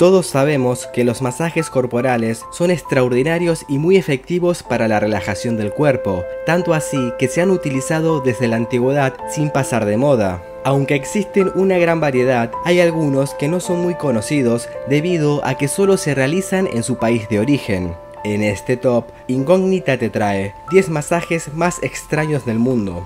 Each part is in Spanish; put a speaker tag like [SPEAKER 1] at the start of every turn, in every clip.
[SPEAKER 1] Todos sabemos que los masajes corporales son extraordinarios y muy efectivos para la relajación del cuerpo, tanto así que se han utilizado desde la antigüedad sin pasar de moda. Aunque existen una gran variedad, hay algunos que no son muy conocidos debido a que solo se realizan en su país de origen. En este top, Incógnita te trae 10 masajes más extraños del mundo.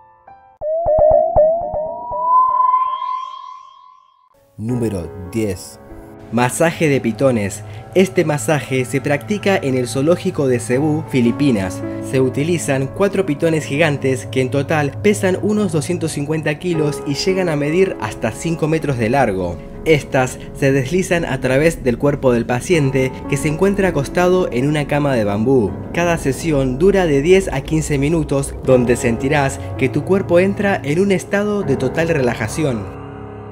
[SPEAKER 2] Número 10.
[SPEAKER 1] Masaje de pitones. Este masaje se practica en el zoológico de Cebú, Filipinas. Se utilizan 4 pitones gigantes que en total pesan unos 250 kilos y llegan a medir hasta 5 metros de largo. Estas se deslizan a través del cuerpo del paciente, que se encuentra acostado en una cama de bambú. Cada sesión dura de 10 a 15 minutos, donde sentirás que tu cuerpo entra en un estado de total relajación.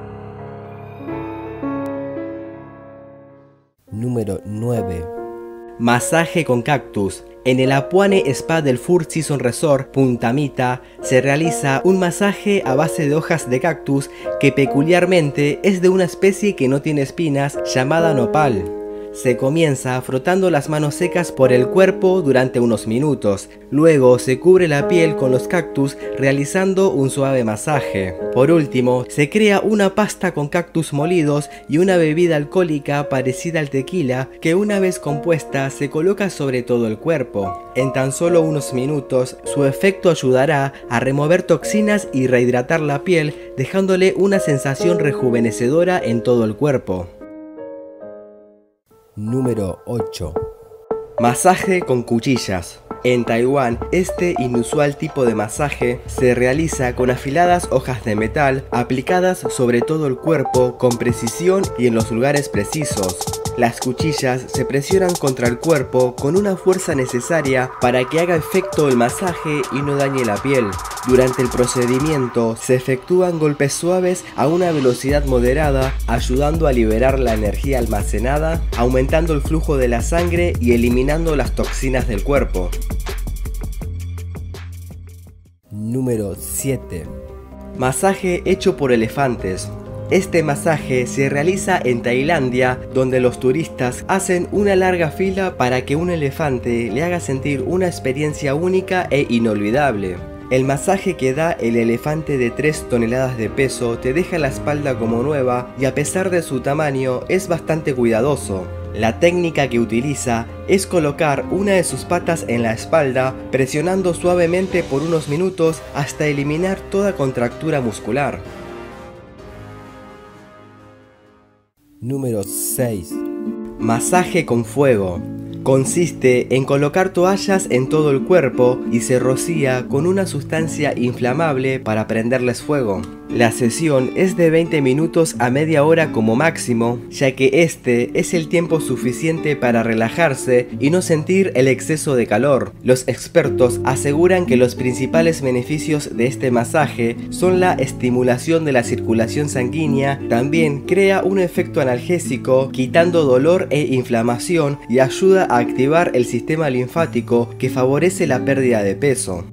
[SPEAKER 2] Número 9.
[SPEAKER 1] Masaje con cactus. En el Apuane Spa del Four Seasons Resort Punta Mita se realiza un masaje a base de hojas de cactus que peculiarmente es de una especie que no tiene espinas llamada nopal. Se comienza frotando las manos secas por el cuerpo durante unos minutos, luego se cubre la piel con los cactus realizando un suave masaje. Por último, se crea una pasta con cactus molidos y una bebida alcohólica parecida al tequila que una vez compuesta se coloca sobre todo el cuerpo. En tan solo unos minutos, su efecto ayudará a remover toxinas y rehidratar la piel, dejándole una sensación rejuvenecedora en todo el cuerpo.
[SPEAKER 2] Número 8.
[SPEAKER 1] Masaje con cuchillas. En Taiwán, este inusual tipo de masaje se realiza con afiladas hojas de metal aplicadas sobre todo el cuerpo con precisión y en los lugares precisos. Las cuchillas se presionan contra el cuerpo con una fuerza necesaria para que haga efecto el masaje y no dañe la piel. Durante el procedimiento se efectúan golpes suaves a una velocidad moderada, ayudando a liberar la energía almacenada, aumentando el flujo de la sangre y eliminando las toxinas del cuerpo.
[SPEAKER 2] Número 7.
[SPEAKER 1] Masaje hecho por elefantes. Este masaje se realiza en Tailandia, donde los turistas hacen una larga fila para que un elefante le haga sentir una experiencia única e inolvidable. El masaje que da el elefante de 3 toneladas de peso te deja la espalda como nueva y a pesar de su tamaño es bastante cuidadoso. La técnica que utiliza es colocar una de sus patas en la espalda, presionando suavemente por unos minutos hasta eliminar toda contractura muscular.
[SPEAKER 2] Número 6.
[SPEAKER 1] Masaje con fuego. Consiste en colocar toallas en todo el cuerpo y se rocía con una sustancia inflamable para prenderles fuego. La sesión es de 20 minutos a media hora como máximo, ya que este es el tiempo suficiente para relajarse y no sentir el exceso de calor. Los expertos aseguran que los principales beneficios de este masaje son la estimulación de la circulación sanguínea, también crea un efecto analgésico, quitando dolor e inflamación y ayuda a activar el sistema linfático que favorece la pérdida de peso.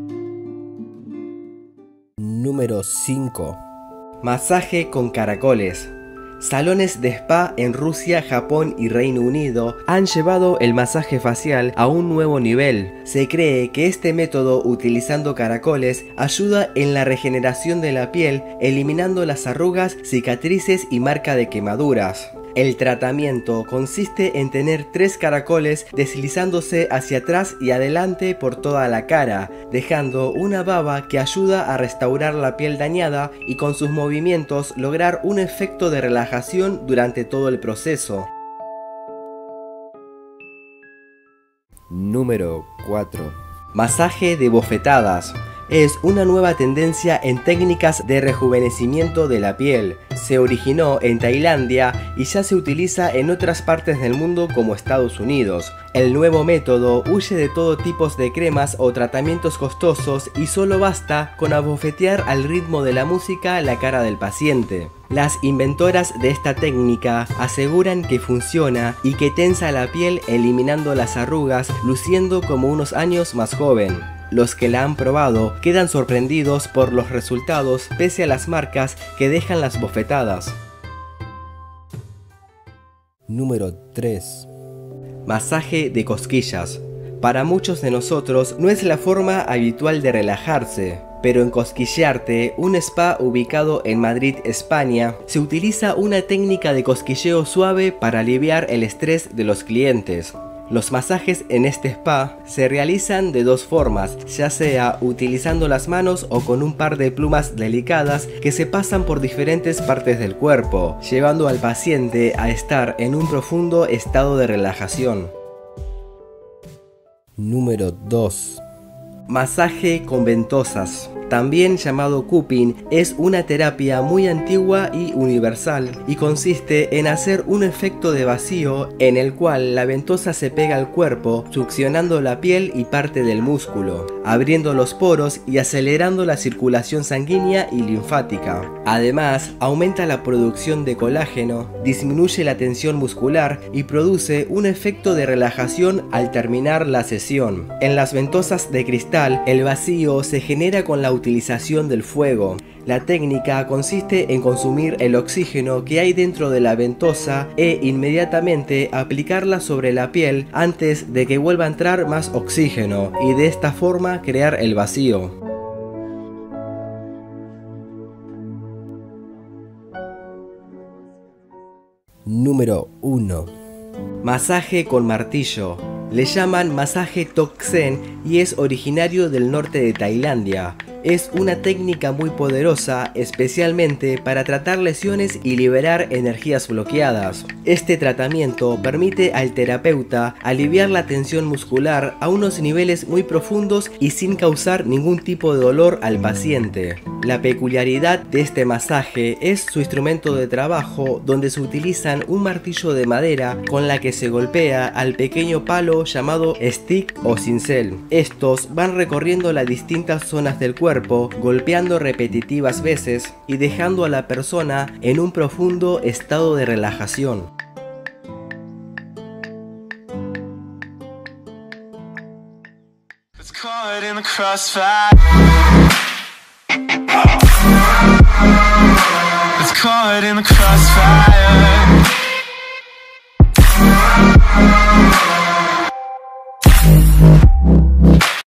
[SPEAKER 2] Número 5.
[SPEAKER 1] Masaje con caracoles. Salones de spa en Rusia, Japón y Reino Unido han llevado el masaje facial a un nuevo nivel. Se cree que este método utilizando caracoles ayuda en la regeneración de la piel, eliminando las arrugas, cicatrices y marca de quemaduras. El tratamiento consiste en tener 3 caracoles deslizándose hacia atrás y adelante por toda la cara, dejando una baba que ayuda a restaurar la piel dañada y con sus movimientos lograr un efecto de relajación durante todo el proceso.
[SPEAKER 2] Número 4.
[SPEAKER 1] Masaje de bofetadas. Es una nueva tendencia en técnicas de rejuvenecimiento de la piel. Se originó en Tailandia y ya se utiliza en otras partes del mundo como Estados Unidos. El nuevo método huye de todo tipo de cremas o tratamientos costosos y solo basta con abofetear al ritmo de la música la cara del paciente. Las inventoras de esta técnica aseguran que funciona y que tensa la piel eliminando las arrugas, luciendo como unos años más joven. Los que la han probado quedan sorprendidos por los resultados pese a las marcas que dejan las bofetadas.
[SPEAKER 2] Número 3.
[SPEAKER 1] Masaje de cosquillas. Para muchos de nosotros no es la forma habitual de relajarse, pero en Cosquillearte, un spa ubicado en Madrid, España, se utiliza una técnica de cosquilleo suave para aliviar el estrés de los clientes. Los masajes en este spa se realizan de dos formas, ya sea utilizando las manos o con un par de plumas delicadas que se pasan por diferentes partes del cuerpo, llevando al paciente a estar en un profundo estado de relajación.
[SPEAKER 2] Número 2.
[SPEAKER 1] Masaje con ventosas. También llamado cupping, es una terapia muy antigua y universal y consiste en hacer un efecto de vacío en el cual la ventosa se pega al cuerpo, succionando la piel y parte del músculo, abriendo los poros y acelerando la circulación sanguínea y linfática. Además, aumenta la producción de colágeno, disminuye la tensión muscular y produce un efecto de relajación al terminar la sesión. En las ventosas de cristal, el vacío se genera con la utilización del fuego. La técnica consiste en consumir el oxígeno que hay dentro de la ventosa e inmediatamente aplicarla sobre la piel antes de que vuelva a entrar más oxígeno y de esta forma crear el vacío.
[SPEAKER 2] Número 1.
[SPEAKER 1] Masaje con martillo. Le llaman masaje Toksen y es originario del norte de Tailandia. Es una técnica muy poderosa, especialmente para tratar lesiones y liberar energías bloqueadas. Este tratamiento permite al terapeuta aliviar la tensión muscular a unos niveles muy profundos y sin causar ningún tipo de dolor al paciente. La peculiaridad de este masaje es su instrumento de trabajo, donde se utilizan un martillo de madera con la que se golpea al pequeño palo llamado stick o cincel. Estos van recorriendo las distintas zonas del cuerpo, golpeando repetitivas veces y dejando a la persona en un profundo estado de relajación. It's caught in the crossfire. It's caught in the crossfire.